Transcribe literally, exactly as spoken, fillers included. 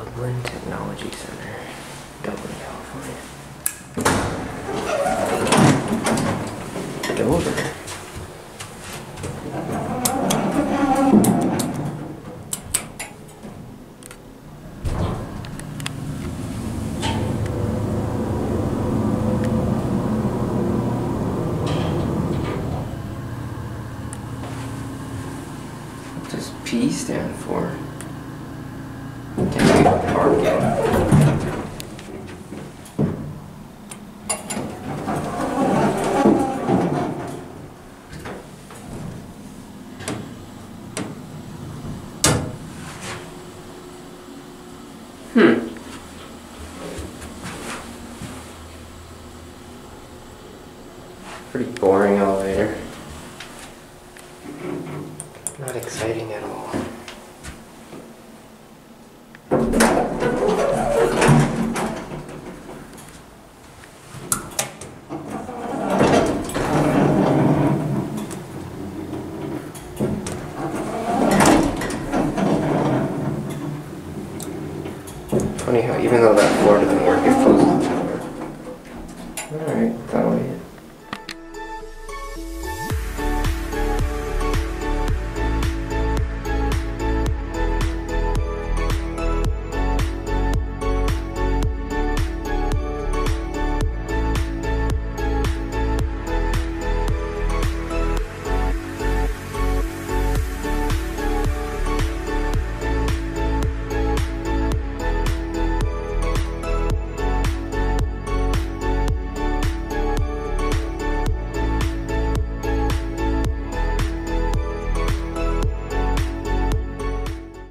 Dublin Technology Center, Dublin, California. Dover. What does P stand for? Can we park it? Hmm. Pretty boring elevator. Not exciting at all. Funny how even though that floor doesn't work, it flows